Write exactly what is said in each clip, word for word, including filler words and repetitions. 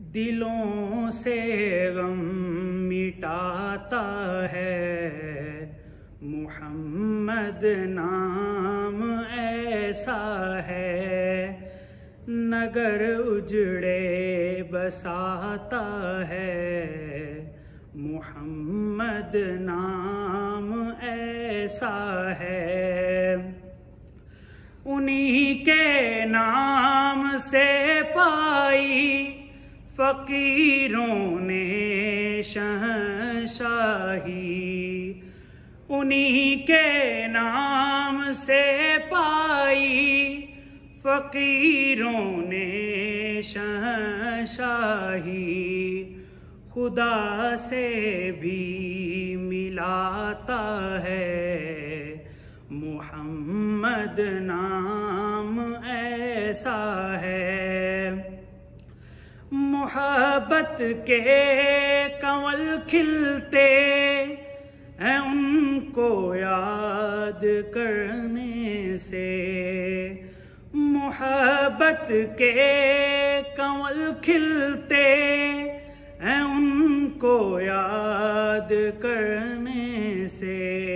दिलों से गम मिटाता है मुहम्मद नाम ऐसा है। नगर उजड़े बसाता है मुहम्मद नाम ऐसा है। उन्हीं के नाम से पाई फकीरों ने शहंशाही। उन्हीं के नाम से पाई फकीरों ने शहंशाही। खुदा से भी मिलाता है मुहम्मद नाम ऐसा है। मोहब्बत के कंवल खिलते हैं उनको याद करने से। मोहब्बत के कंवल खिलते हैं उनको याद करने से।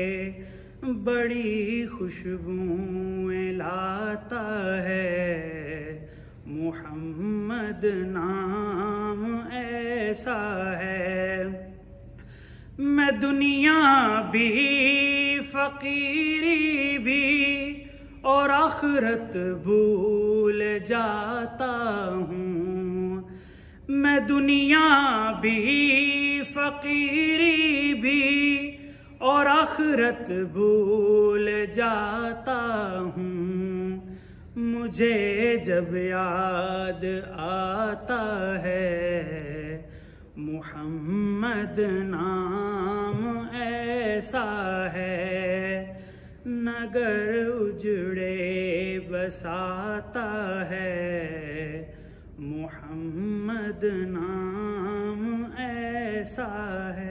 बड़ी खुशबुएं लाता है मुहम्मद नाम ऐसा है। मैं दुनिया भी फकीरी भी और आखिरत भूल जाता हूँ। मैं दुनिया भी फकीरी भी और आखिरत भूल जाता हूँ। मुझे जब याद आता है मुहम्मद नाम ऐसा है। नगर उजड़े बसाता है मुहम्मद नाम ऐसा है।